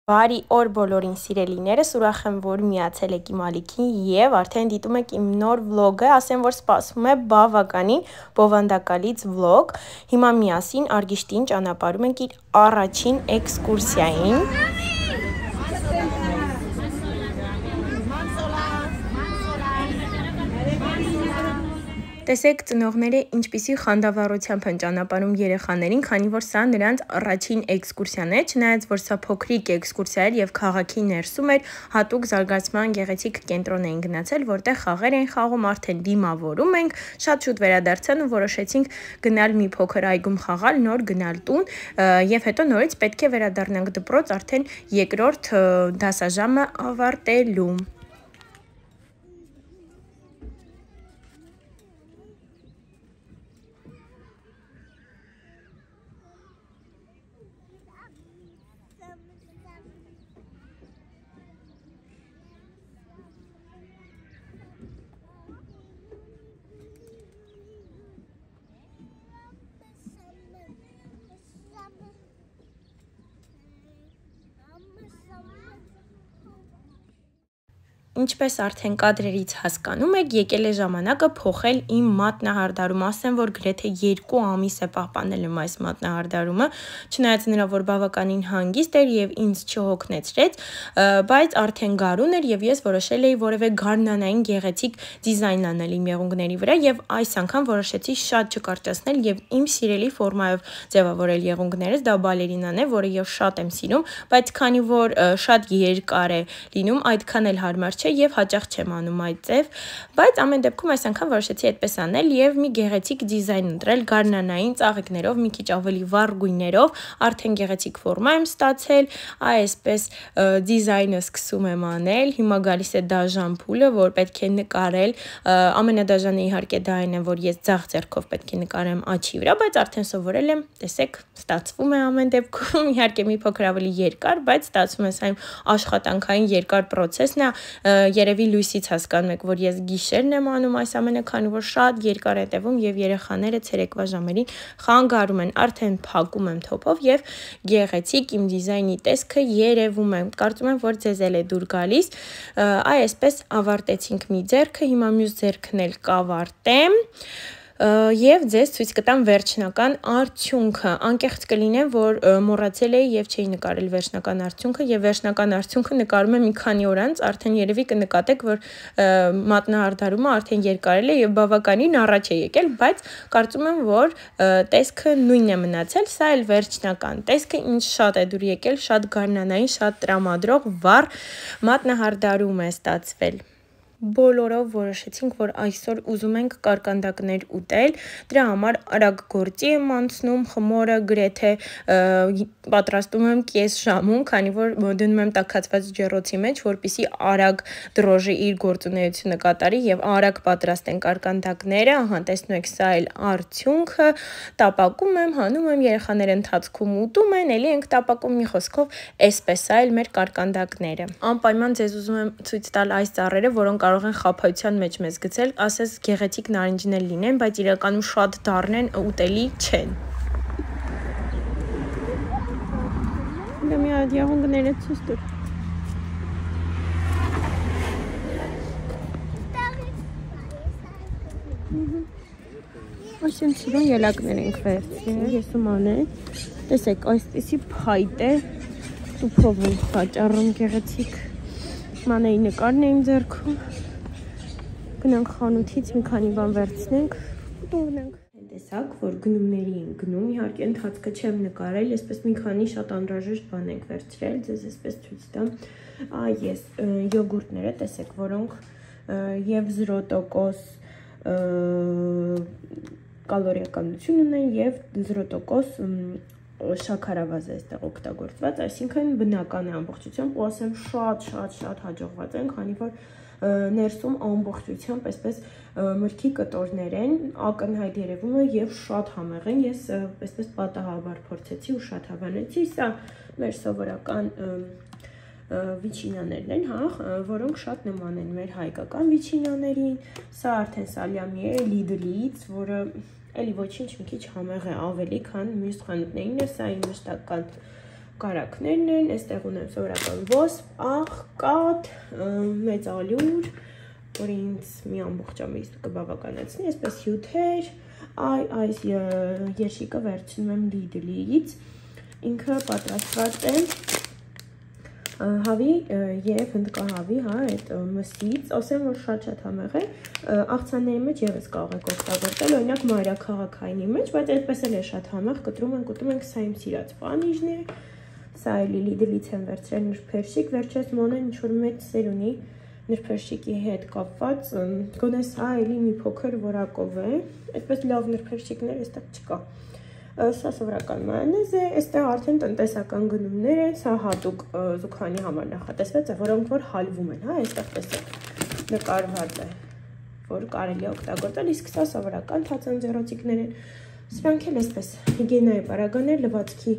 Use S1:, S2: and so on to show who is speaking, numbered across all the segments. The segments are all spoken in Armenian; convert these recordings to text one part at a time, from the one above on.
S1: Բարի օր բոլորին սիրելիներս, ուրախ եմ, որ միացել եք իմ ալիքին եւ արդեն դիտում եք իմ նոր վլոգը, ասեմ, որ սպասվում է բավականին բովանդակալից վլոգ։ Հիմա միասին Արգիշտին ճանապարհում ենք իր առաջին էքսկուրսիային։ Տեսեք, ծնողները ինչպիսի խանդավառությամբ են ճանապարհում երեխաներին, քանի որ սա նրանց առաջին էքսկուրսիան է, չնայած որ սա փոքրիկ էքսկուրսիա էր եւ քաղաքի ներսում էր, հատուկ զարգացման գեղեցիկ կենտրոն էին գնացել, որտեղ խաղեր էին խաղում, արդեն դիմավորում ենք, շատ շուտ վերադարձան ու որոշեցինք գնալ մի փոքր այգում խաղալ, նոր գնալ տուն եւ հետո նորից պետք է վերադառնանք դպրոց արդեն երկրորդ դասաժամը ավարտելու։ Ինչպես արդեն կադրերից հասկանում եք, եկել է ժամանակը փոխել իմ մատնահարդարումը, ասեմ, որ գրեթե 2 ամիս է պահպանել եմ այս մատնահարդարումը, չնայած նրա որ բավականին հանգիստ էր եւ ինձ չհոգնեցրեց, բայց արդեն գարուն էր եւ ես որոշել էի որևէ գարնանային գեղեցիկ դիզայն անել իմ եղունգների վրա եւ այս անգամ որոշեցի շատ չկարճացնել եւ իմ սիրելի ֆորմայով ձևավորել եղունգներս, դա բալերինան է, որը ես շատ եմ սիրում, բայց քանի որ շատ երկար է լինում, այդքան էլ հարմար եւ հաճախ չեմ անում այդ ձև, բայց ամեն դեպքում այս անգամ որոշեցի այդպես անել եւ մի գեղեցիկ դիզայն ընտրել գարնանային ծաղիկներով, մի քիչ ավելի վառ գույներով, արդեն գեղեցիկ ֆորմա եմ ստացել, այսպես դիզայնը սկսում եմ անել, հիմա գալիս է դաժան փուլը, որ պետք է նկարել, ամենադաժանը իհարկե դա այն է, որ ես ձախ ձեռքով պետք է նկարեմ աչի վրա, բայց արդեն սովորել եմ, տեսեք, ստացվում է ամեն դեպքում, իհարկե մի փոքր ավելի երկար, բայց ստացվում է սա իմ աշխատանքային երկար process-ն է, երևի լույսից հասկանում եք, որ ես գիշերն եմ անում այս ամենը, քանի որ շատ երկար է տևում եւ երեխաները ցերեկվա ժամերին խանգարում են, արդեն փակում եմ թոփով եւ գեղեցիկ իմ դիզայնի տեսքը երևում է, կարծում եմ, որ ձեզ էլ է դուր գալիս, այսպես ավարտեցինք մի ձեռքը, հիմա մյուս ձեռքն էլ կավարտեմ եւ ձեզ ցույց կտամ վերջնական արդյունքը, անկեղծ կլինեմ, որ մոռացել էի եւ չէի նկարել վերջնական արդյունքը եւ վերջնական արդյունքը նկարում եմ մի քանի օր անց, արդեն երևի կնկատեք, որ մատնահարդարումը արդեն երկարել է եւ բավականին առաջ է եկել, բայց կարծում եմ, որ տեսքը նույնն է մնացել, սա էլ վերջնական տեսքը ինձ շատ է դուր եկել, շատ գարնանային, շատ տրամադրող վառ մատնահարդարում է ստացվել։ Բոլորով որոշեցինք, որ այսօր ուզում ենք կարկանդակներ ուտել, դրա համար արագ գործի եմ անցնում, խմորը գրեթե պատրաստում եմ կես ժամում, քանի որ դնում եմ տաքացված ջեռոցի մեջ, որպեսզի արագ դրոժը իր գործունեությունը կատարի եւ արագ պատրաստեն կարկանդակները, ահա տեսնում եք սա էլ արդյունքը, տապակում եմ, հանում եմ, երեխաները ընթացքում ուտում են, էլի ենք տապակում, մի խոսքով այսպես սա էլ մեր կարկանդակները։ Անպայման ձեզ ուզում եմ ցույց տալ այս ծառերը, որոնք կարող են խափայության մեջ մեզ գցել, ասես գեղեցիկ նարնջներ լինեն, բայց իրականում շատ դառն են, ուտելի չեն։ Դա մի հատ եղունգները ցույց տուր։ Այսինքն սիրուն ելակներ ենք վերցրել, ես ու Մանեն, տեսեք, այսպեսի փայտ է, տուփով ենք վաճառում գեղեցիկ, Մանեի նկարն է իմ ձեռքում, գնանք խանութից մի քանի բան վերցնենք, ուտունգնենք։ Տեսակ, որ գնումների են գնում, իհարկե ընթացքը չեմ նկարել, այսպես մի քանի շատ անհրաժեշտ բան ենք վերցրել, ձեզ այսպես ցույց տամ, ես յոգուրտները, տեսեք, որոնք եւ 0% կալորիականություն ունեն եւ 0% շաքարավազ է այստեղ օգտագործված, այսինքն բնական է ամբողջությամբ, ու ասեմ շատ հաջողված են, քանի որ ներսում ամբողջությամբ այսպես մրգի կտորներ են, ակնհայտ երևում է եւ շատ համեղ են, ես այսպես պատահաբար փորձեցի ու շատ հավանեցի, սա մեր սովորական վիչինաներն են, որոնք շատ նման են մեր հայկական վիչինաներին, սա արդեն սալյամի է Lidl-ից, որը էլի ոչինչ մի քիչ համեղ է ավելի, քան մյուս խանութներինը, սա իմ մշտական կարակներն են, այստեղ ունեմ սովորական ոսպ, աղ, կաթ, մեծ ալյուր, որ ինձ մի ամբողջ ամիս կբավականացնի, այսպես հյութեր, այս երշիկը վերցնում եմ Lidl-ից, ինքը պատրաստված է հավի և հնդկահավի, այդ մսից, ասեմ, որ շատ համեղ է, աղցանների մեջ ևս կարող եք օգտագործել, օրինակ մայրաքաղաքայինի մեջ, բայց այդպես էլ է շատ համեղ, կտրում ենք, սա իմ սիրած պանիժն է, սա էլի Lidl-ից եմ վերցրել նրբերշիկ, վերջերս Մոնեն ինչ-որ մեծ սեր ունի նրբերշիկի հետ կապված, գոնե սա էլի մի փոքր որակով է, այդպես լավ նրբերշիկներ այստեղ չկա։ Սա սովորական մայոնեզ է, այստեղ արդեն տնտեսական գնումներ են, սա հատուկ զուգանի համար նախատեսված է, որոնք որ հալվում են, այստեղ տեսեք նկարված է, որ կարելի է օգտագործել, իսկ սա սովորական թացանձեռոցիկներ են, սրանք էլ այսպես հիգիենայի պարագաներ, լվացքի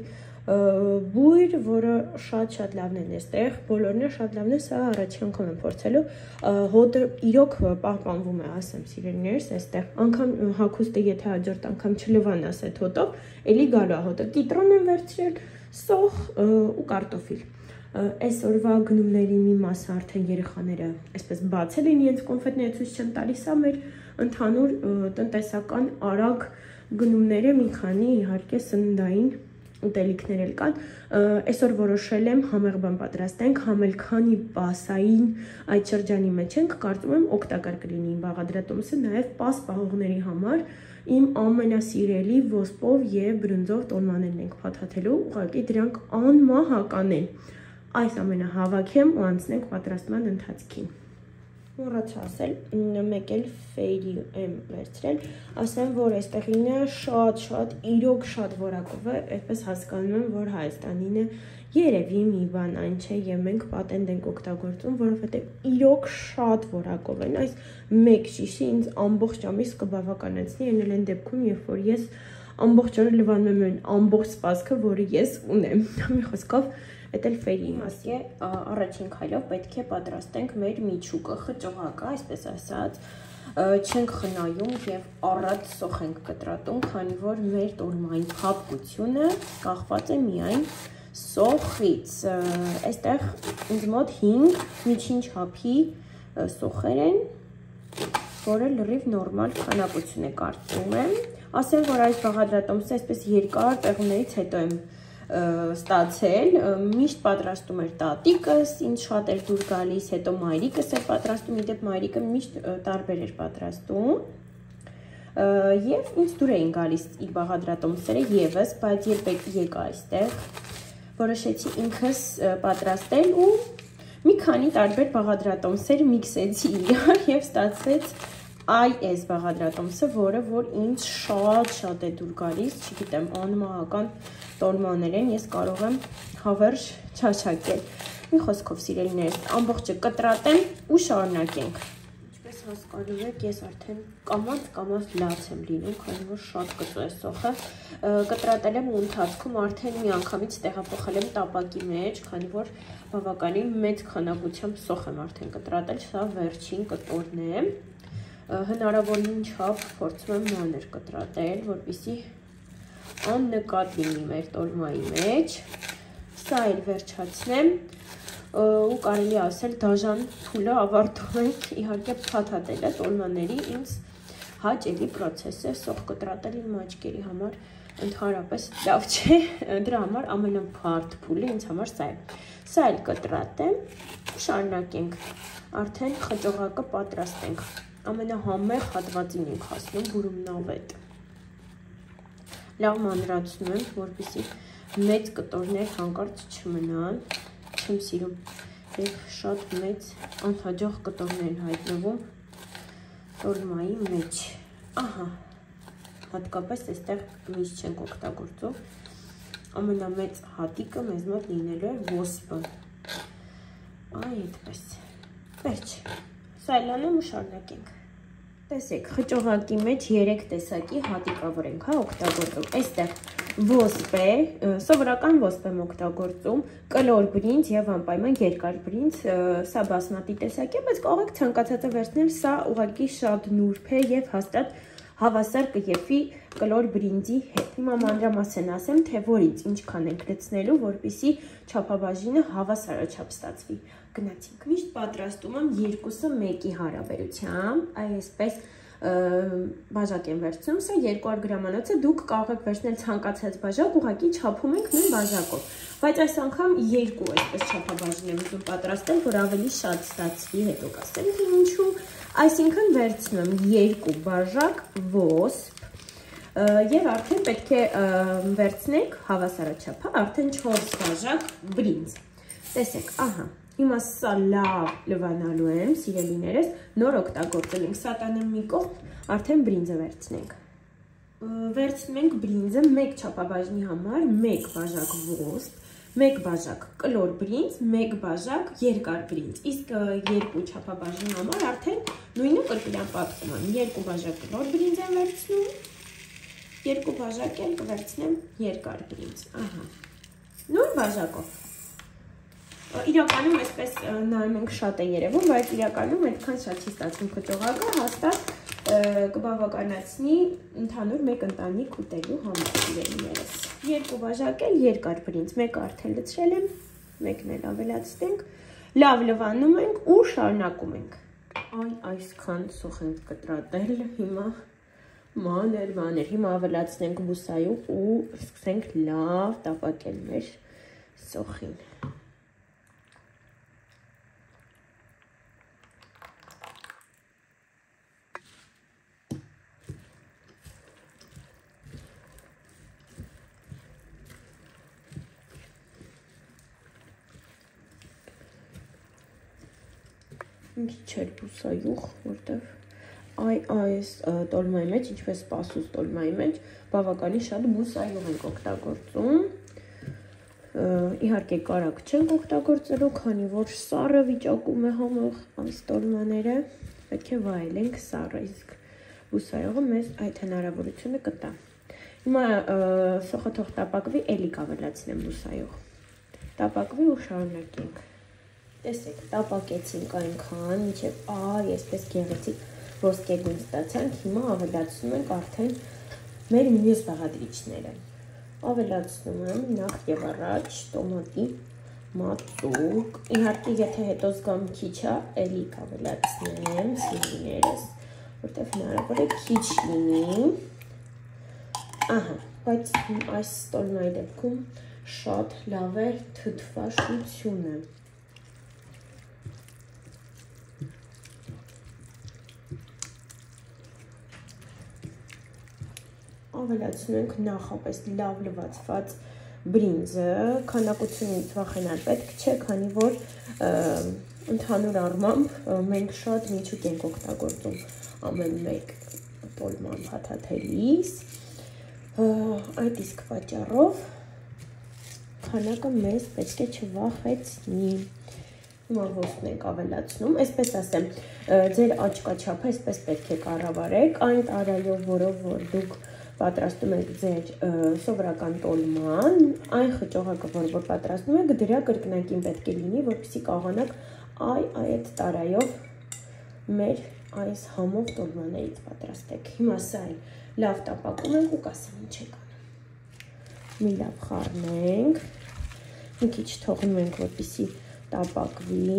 S1: բույր, որը շատ լավն են այստեղ, բոլորն է շատ լավն է, սա առաջի անգամ եմ փորձելու, հոտը իրոք պահպանվում է, ասեմ սիրելիներս, այստեղ, անգամ հագուստը եթե հաջորդ անգամ չլվանաս այդ հոտով, էլի գալու է հոտը, կիտրոն եմ վերցրել, սոխ ու կարտոֆիլ, այսօրվա գնումների մի մասը արդեն երեխաները այսպես բացել են իրենց կոնֆետները ցույց չեմ տալիս, սա մեր ընդհանուր տնտեսական արագ գնումները մի քանի իհարկե սննդային ուտելիքներ էլ կան, այսօր որոշել եմ համեղ բան պատրաստենք, համել քանի պասային այդ շրջանի մեջ ենք, կարծում եմ օգտակար կլինի իմ բաղադրատոմսը, նաև պաս պահողների համար իմ ամենասիրելի ոսպով և բրնձով տոլմաներն ենք փաթաթելու, ուղղակի դրանք անմահական են, այս ամենը հավաքեմ ու անցնենք պատրաստման ընթացքին։ Մոռացա ասել, մեկ էլ ֆեյրի եմ վերցրել, ասեմ, որ այստեղինը շատ, իրոք շատ որակով է, այդպես հասկանում եմ, որ Հայաստանինը երևի մի բան այն չէ և մենք պատենդ ենք օգտագործում, որովհետև իրոք շատ որակով են, այս մեկ շիշի ինձ ամբողջ ամիս կբավականացնի, այն էլ են դեպքում, երբ որ ես ամբողջ օրը լվանում եմ ամբողջ սպասքը, որը ես ունեմ, մի խոսքով Այդ էլ ֆերի իմաստ է, առաջին քայլով պետք է պատրաստենք մեր միջուկը, խճողակը, այսպես ասած, չենք խնայում և առատ սոխ ենք կտրատում, քանի որ մեր տոլմայի փափկությունը կախված է միայն սոխից։ Այստեղ ինձ մոտ 5 միջին չափի սոխեր են, որը լրիվ նորմալ քանակություն է կարծում եմ։ Ասեմ, որ այս բաղադրատոմսը այսպես երկար տեղումներից հետո եմ ստացել, միշտ պատրաստում էր տատիկս, ինձ շատ էր դուր գալիս, հետո մայրիկս էր պատրաստում, իդեպ մայրիկը միշտ տարբեր էր պատրաստում և ինձ դուր էին գալիս իր բաղադրատոմսերը ևս, բայց երբ եկա այստեղ, որոշեցի ինքս պատրաստել ու մի քանի տարբեր բաղադրատոմսեր միքսեցի իրար և ստացվեց այս բաղադրատոմսը, որը որ ինձ շատ է դուր գալիս, չգիտեմ, անմահական տոլմաներ են, ես կարող եմ հավերժ չաչակել։ Մի խոսքով սիրելիներս, ամբողջը կտրատեմ ու շարունակենք։ Ինչպես հասկանում եք, ես արդեն կամաց լաց եմ լինում, քանի որ շատ կծու է սոխը։ Կտրատել եմ ու ընթացքում արդեն մի անգամից տեղափոխել եմ տապակի մեջ, քանի որ բավականին մեծ քանակությամբ սոխ եմ արդեն կտրատել, սա վերջին կտորն է։ Հնարավորին չափ փորձում եմ մանր կտրատել, որպեսզի աննկատ լինի մեր տոլմայի մեջ, սա էլ վերջացնեմ ու կարելի ասել դաժան փուլը ավարտում ենք, իհարկե փաթաթելը տոլմաների ինձ հաճելի պրոցես է, սոխ կտրատել իմ աչքերի համար ընդհանրապես լավ չէ, դրա համար ամենաբարդ փուլը ինձ համար սա է, սա էլ կտրատեմ ու շարունակենք, արդեն խճողակը պատրաստենք, ամենահամեղ հատվածին ենք հասնում բուրումնավետ։ Լավ մանրացնում եմ, որպեսզի մեծ կտորներ հանկարծ չմնան, չեմ սիրում և շատ մեծ անհաջող կտորներ են հայտնվում տոլմայի մեջ։ Ահա, հատկապես այստեղ միշտ չենք օգտագործում, ամենամեծ հատիկը մեզ մոտ լինելու է ոսպը։ Այ այդպես, վերջ, սա էլ անում ու շարունակենք։ Տեսեք, խճողակի մեջ 3 տեսակի հատիկավոր ենք օգտագործում, այստեղ ոսպ է, սովորական ոսպ եմ օգտագործում, կլոր բրինձ և անպայման երկար բրինձ, սա բասմատի տեսակ է, բայց կարող եք ցանկացածը վերցնել, սա ուղղակի շատ նուրբ է և հաստատ հավասար կեփի կլոր բրինձի հետ։ Հիմա մանրամասն ասեմ, թե որից ինչքան ենք գցնելու, որպեսզի չափաբաժինը հավասարաչափ ստացվի։ Գնացինք։ Միշտ պատրաստում եմ երկուսը մեկի հարաբերությամբ, այսպես բաժակ եմ վերցնում, սա 200 գրամանոց է, դուք կարող եք վերցնել ցանկացած բաժակ, ուղղակի չափում ենք նույն բաժակով։ Բայց այս անգամ երկու այսպես չափաբաժին եմ ուզում պատրաստել, որ ավելի շատ ստացվի, հետո կասեմ թե ինչու։ Այսինքն վերցնում եմ 2 բաժակ ոսպ եւ արդեն պետք է վերցնենք հավասարաչափը, արդեն 4 բաժակ բրինձ։ Տեսեք, ահա, հիմա սա լավ լվանալու եմ, սիրելիներս, նոր օգտագործել ենք, սա տանեմ մի կողմ, արդեն բրինձը վերցնենք։ Վերցնում ենք բրինձը 1 չափաբաժնի համար 1 բաժակ ոսպ, 1 բաժակ կլոր բրինձ, 1 բաժակ երկար բրինձ, իսկ 2 չափաբաժնի համար արդեն նույնը կրկնապատկում եմ, 2 բաժակ կլոր բրինձ եմ վերցնում, 2 բաժակ էլ կվերցնեմ երկար բրինձ, ահա, նույն բաժակով։ Իրականում այսպես նայում ենք շատ է երևում, բայց իրականում այդքան շատ չի ստացվում խճողակը, հաստատ կբավականացնի ընդհանուր մեկ ընտանիք ուտելու համար սիրելիներս։ 2 բաժակ էլ երկար բրինձ, մեկը արդեն լցրել եմ, մեկն էլ ավելացնենք, լավ լվանում ենք ու շարունակում ենք։ Այ այսքան սոխ ենք կտրատել, հիմա մանր, հիմա ավելացնենք բուսայուղ ու սկսենք լավ տապակել մեր սոխին։ Քիչ էր բուսայուղ, որտեվ այս տոլմայի մեջ, ինչպես սպասուց տոլմայի մեջ, բավականին շատ բուսայուղ ենք օգտագործում։ Իհարկե կարագ չենք օգտագործելու, քանի որ սառը վիճակում է համող այս տոլմաները, պետք է վայելենք սառը, իսկ բուսայուղը մեզ այդ հնարավորությունը կտա։ Հիմա սոխը թող տապակվի, էլի կավելացնեմ բուսայուղ։ Տապակվի ու շարունակենք։ Տեսեք, տապակեցինք այնքան, մինչև այսպես գեղեցիկ ոսկեգույն ստացանք, հիմա ավելացնում ենք արդեն մեր մյուս բաղադրիչները։ Ավելացնում եմ նախ եւ առաջ տոմատի մածուկ, իհարկե եթե հետո զգամ քիչ է, էլի կավելացնեմ սիրելիներս, որտեղ հնարավոր է քիչ լինի։ Ահա, բայց այս տոլմայի դեպքում շատ լավ է թթվաշությունը։ Ավելացնում ենք նախապես լավ լվացված բրինձը, քանակությունից վախենալ պետք չէ, քանի որ ընդհանուր առմամբ մենք շատ միջուկ ենք օգտագործում ամեն մեկ տոլման փաթաթելիս, այդ իսկ պատճառով քանակը մեզ պետք է չվախեցնի։ Հիմա ոսպն ենք ավելացնում, այսպես ասեմ, ձեր աչքաչափը այսպես պետք է կառավարեք, այն տարայով, որով որ դուք պատրաստում եք ձեր սովորական տոլման, այն խճողակը, որ պատրաստում եք, դրա կրկնակին պետք է լինի, որպեսզի կարողանաք այդ տարայով մեր այս համով տոլմաներից պատրաստեք։ Հիմա սա լավ տապակում ենք ու կասեմ ինչ եք անում։ Մի լավ խառնենք, մի քիչ թողնում ենք, որպեսզի տապակվի։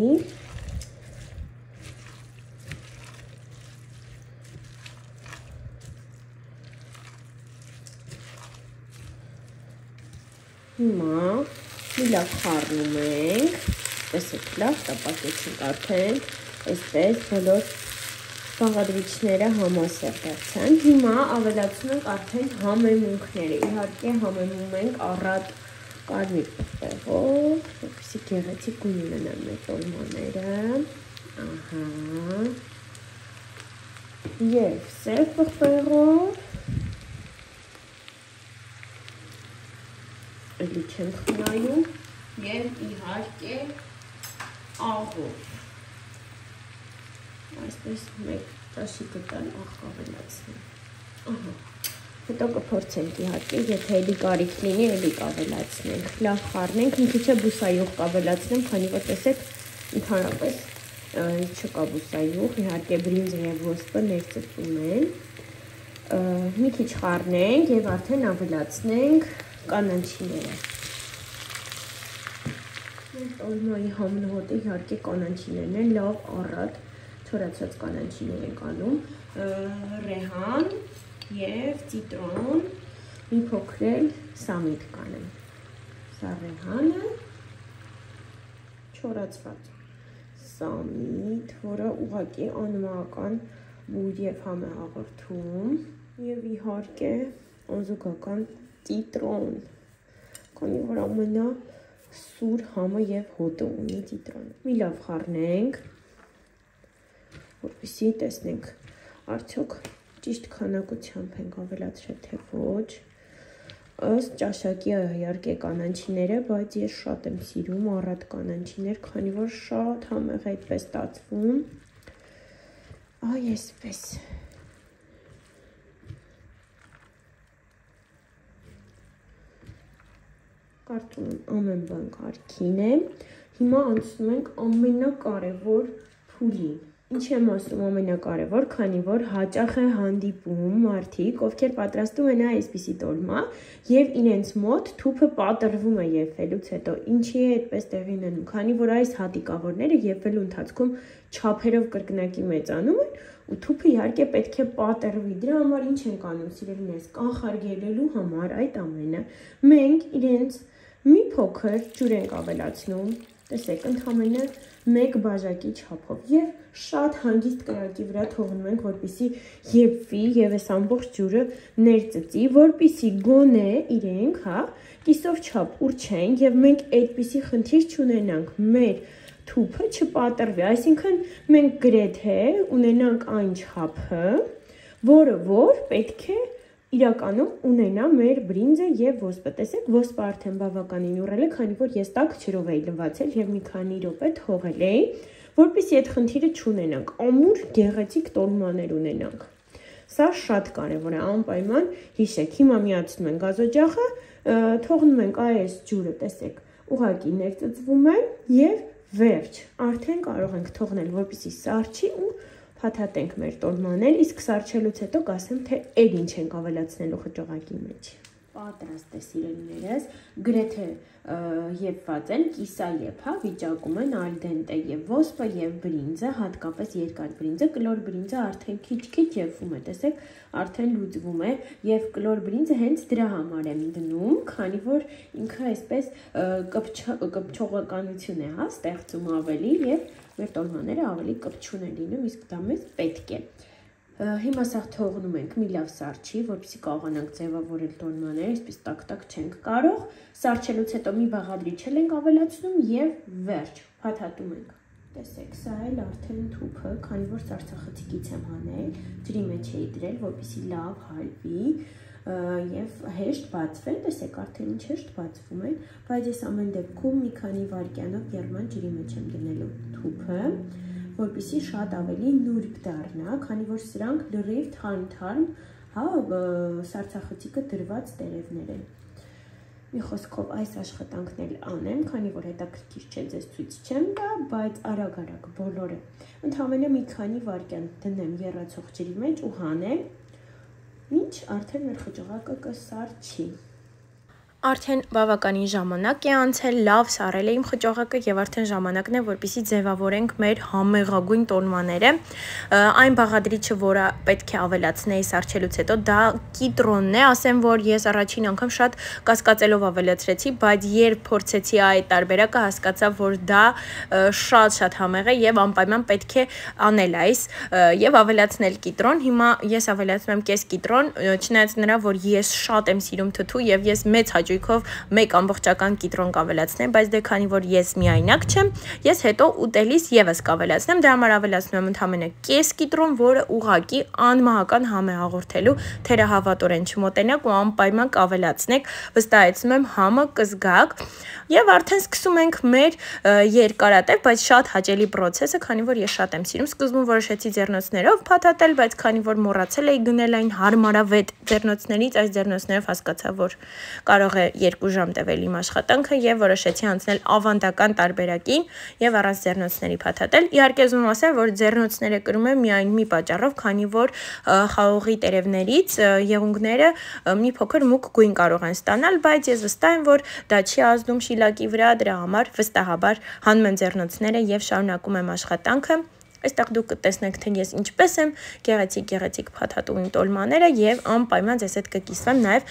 S1: Հիմա մի լավ խառնում ենք, տեսեք լավ տապակեցինք արդեն, այսպես բոլոր բաղադրիչները համասեր դարձան, հիմա ավելացնում ենք արդեն համեմունքները, իհարկե համեմում ենք առատ կարմիր պղպեղով, որպեսզի գեղեցիկ գույն ունենան մեր տոլմաները, ահա, և սև պղպեղով, էլի չենք խնայում և իհարկե աղով, այսպես մեկ ճաշի կտան աղ կավելացնեմ, ահա, հետո կփորձենք իհարկե, եթե էլի կարիք լինի, էլի կավելացնենք, լավ խառնենք, մի քիչ է բուսայուղ կավելացնեմ, քանի որ տեսեք ընդհանրապես չկա բուսայուղ, իհարկե բրինձը և ոսպը ներծծում են, մի քիչ խառնենք եւ արդեն ավելացնենք կանանչիները։ Տոլմայի համն հոտը իհարկե կանանչիներն են, լավ առատ չորացած կանանչիներ ենք անում, ռեհան եւ ցիտրոն, մի փոքր էլ սամիտ կանեմ։ Սա ռեհանը, չորացված սամիտ, որը ուղղակի անմահական բույր եւ համ է հաղորդում, եւ իհարկե անզուգական ցիտրոն, քանի որ ամենա սուր համը եւ հոտը ունի ցիտրոնը։ Մի լավ խառնենք, որպեսզի տեսնենք արդյոք ճիշտ քանակությամբ ենք ավելացրել թե ոչ։ Ըստ ճաշակի իհարկե կանանչիները, բայց ես շատ եմ սիրում առատ կանանչիներ, քանի որ շատ համեղ այդպես ստացվում։ Այ այսպես։ Կարծում եմ ամեն բան կարգին է։ Հիմա անցնում ենք ամենակարևոր փուլին։ Ինչ եմ ասում ամենակարևոր, քանի որ հաճախ է հանդիպում մարդիկ, ովքեր պատրաստում են այսպիսի տոլմա եւ իրենց մոտ թուփը պատրվում է եփելուց հետո։ Ինչի է այդպես տեղի ունենում, քանի որ այս հատիկավորները եփելու ընթացքում չափերով կրկնակի մեծանում են ու թուփը իհարկե պետք է պատրվի։ Դրա համար ինչ ենք անում, սիրելիներս, կանխարգելելու համար այդ ամենը մենք իրենց մի փոքր ջուր ենք ավելացնում, տեսեք, ընդհանրապես մեկ բաժակի չափով եւ շատ հանգիստ կրակի վրա թողնում ենք, որպեսզի եփվի եւ այս ամբողջ ջուրը ներծծի, որպեսզի գոնե իրենք, կիսով չափ ուրչեն եւ մենք այդպիսի խնդիր չունենանք, մեր թուփը չպատրվի, այսինքն մենք գրեթե ունենանք այն չափը, որը որ պետք է իրականում ունենա մեր բրինձը եւ ոսպը։ Տեսեք, ոսպը արդեն բավականին ուռել է, քանի որ ես տաք ջրով էի լվացել եւ մի քանի րոպե թողել էի, որպեսզի այդ խնդիրը չունենանք, ամուր գեղեցիկ տոլմաներ ունենանք։ Սա շատ կարեւոր է, անպայման հիշեք, հիմա միացնում ենք գազօջախը, թողնում ենք այս ջուրը, տեսեք, ուղղակի ներծծվում է եւ վերջ, արդեն կարող ենք թողնել, որպեսզի սառչի ու փաթաթենք մեր տոլմաներ, իսկ սառչելուց հետո կասեմ, թե էլ ինչ ենք ավելացնելու խճողակի մեջ։ Պատրաստ է, սիրելիներս, գրեթե եփված են, կիսաեփ, վիճակում են al dente եւ ոսպը եւ բրինձը, հատկապես երկար բրինձը, կլոր բրինձը արդեն քիչ-քիչ եփվում է, տեսեք, արդեն լուծվում է եւ կլոր բրինձը հենց դրա համար եմ դնում, քանի որ ինքը այսպես կպչողականություն է, ստեղծում ավելի եւ մեր տոլմաները ավելի կպչուն են լինում, իսկ դա մեզ պետք է։ Հիմա սա թողնում ենք մի լավ սառչի, որպեսզի կարողանանք ձևավորել տոլմաները, այսպես տակ-տակ չենք կարող, սառչելուց հետո մի բաղադրիչ ենք ավելացնում եւ վերջ, փաթաթում ենք։ Տեսեք, սա էլ արդեն թուփը, քանի որ սառցախցիկից եմ հանել, ջրի մեջ էի դրել, որպեսզի լավ հալվի եւ հեշտ բացվեն, տեսեք, արդեն ինչ հեշտ բացվում են, բայց ես ամեն դեպքում մի քանի վայրկյանով գերման ջրի մեջ եմ դնելու թուփը, որպեսզի շատ ավելի նուրբ դառնա, քանի որ սրանք լրիվ թարմ, սառցախցիկը դրված տերևներ են։ Մի խոսքով այս աշխատանքն էլ անեմ, քանի որ հետաքրքիր չէ, ձեզ ցույց չեմ տա, բայց արագ-արագ բոլորը ընդհանրապես մի քանի վայրկյան դնեմ եռացող ջրի մեջ ու հանեմ, ինչ արդեն մեր խճողակը կսառչի։ Արդեն բավականին ժամանակ է անցել, լավ սառել է իմ խճողակը եւ արդեն ժամանակն է, որպեսզի ձևավորենք մեր համեղագույն տոլմաները։ Այն բաղադրիչը, որը պետք է ավելացնեի սառչելուց հետո, դա կիտրոնն է, ասեմ, որ ես առաջին անգամ շատ կասկածելով ավելացրեցի, բայց երբ փորձեցի այդ տարբերակը, հասկացա, որ դա շատ համեղ է եւ անպայման պետք է անել այս եւ ավելացնել կիտրոն։ Հիմա ես ավելացնում եմ կես կիտրոն, չնայած նրա, որ ես շատ եմ սիրում թթու եւ ես մեծ հաճույքով մեկ ամբողջական կիտրոն կավելացնեմ, բայց դե քանի որ ես միայնակ չեմ, ես հետո ուտելիս եւս կավելացնեմ, դրա համար ավելացնում եմ ընդհանրապես կես կիտրոն, որը ուղղակի անմահական համ է հաղորդելու, թերահավատորեն չմոտենաք ու անպայման կավելացնեք, վստահեցնում եմ համը կզգաք եւ արդեն սկսում ենք մեր երկարատև, բայց շատ հաճելի process-ը, քանի որ ես շատ եմ սիրում, սկզբում որոշեցի ձեռնոցներով փաթաթել, բայց քանի որ մոռացել էի գնել այն հարմարավետ ձեռնոցներից, այս ձեռնոցներով հասկացա, որ կարող է 2 ժամ տևել իմ աշխատանքը եւ որոշեցի անցնել ավանդական տարբերակին եւ առանց ձեռնոցների փաթաթել։ Իհարկե ուզում ասեմ, որ ձեռնոցները կրում եմ միայն մի պատճառով, քանի որ խաղողի տերևներից եղունգները մի փոքր մուգ գույն կարող են ստանալ, բայց ես վստահ եմ, որ դա չի ազդում շիլակի վրա, դրա համար վստահաբար հանում եմ ձեռնոցները եւ շարունակում եմ աշխատանքը։ Այստեղ դուք կտեսնեք, թե ես ինչպես եմ գեղեցիկ փաթաթում իմ տոլմաները եւ անպայման ձեզ հետ կկիսվեմ նաեւ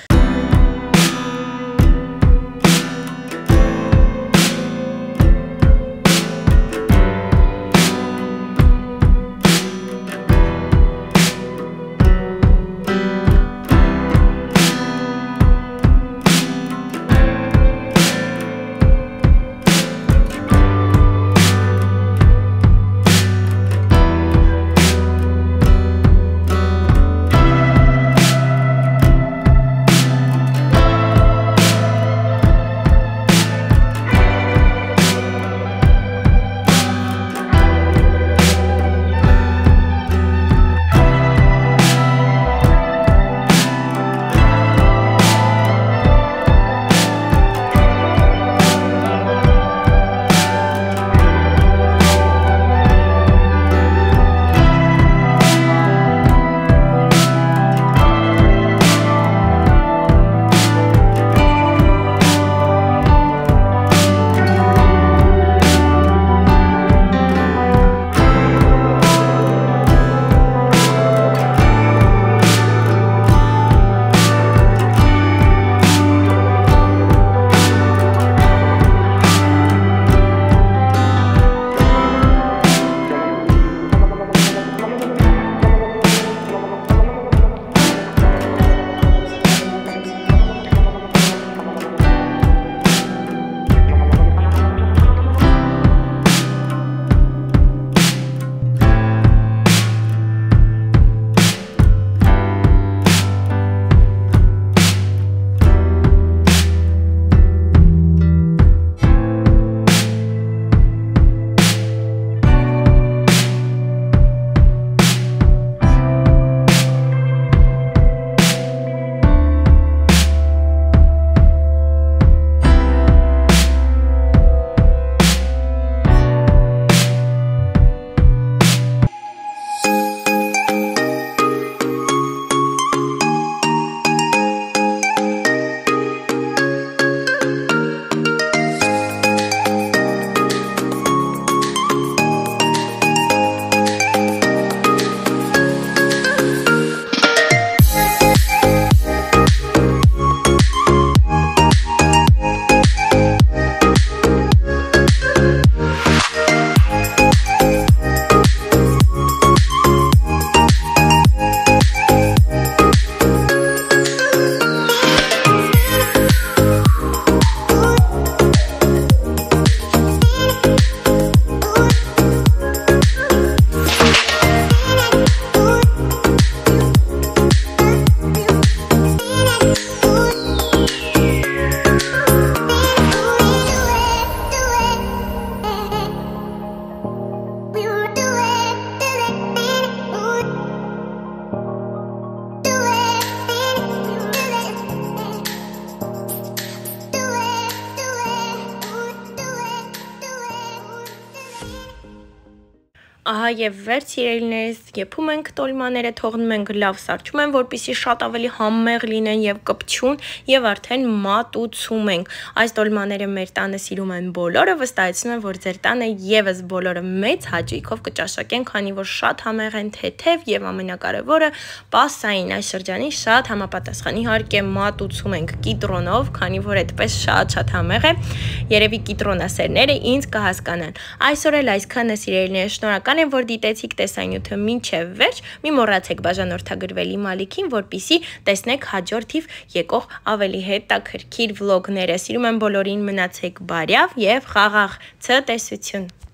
S1: Ահա եւ վերջ սիրելիներս, եփում ենք տոլմաները, թողնում ենք լավ սարճում են, որպեսզի շատ ավելի համեղ լինեն եւ կպչուն եւ արդեն մատուցում ենք։ Այս տոլմաները մեր տանը սիրում են բոլորը, վստահեցնում եմ, որ ձեր տանը եւս բոլորը մեծ հաճույքով կճաշակեն, քանի որ շատ համեղ են, թեթև եւ ամենակարևորը պասային այս շրջանի շատ համապատասխան։ Իհարկե մատուցում ենք կիտրոնով, քանի որ այդպես շատ համեղ է։ Երևի կիտրոնասերները ինձ կհասկանան։ Այսօր էլ այսքանը սիրելիներ, շնորհակալ եմ, որ դիտեցիք տեսանյութը մինչև վերջ, մի մոռացեք բաժանորդագրվել իմ ալիքին, որպեսզի տեսնեք հաջորդիվ եկող ավելի հետաքրքիր վլոգները։ Սիրում եմ բոլորին, մնացեք բարյավ եւ խաղաղ ցտեսություն։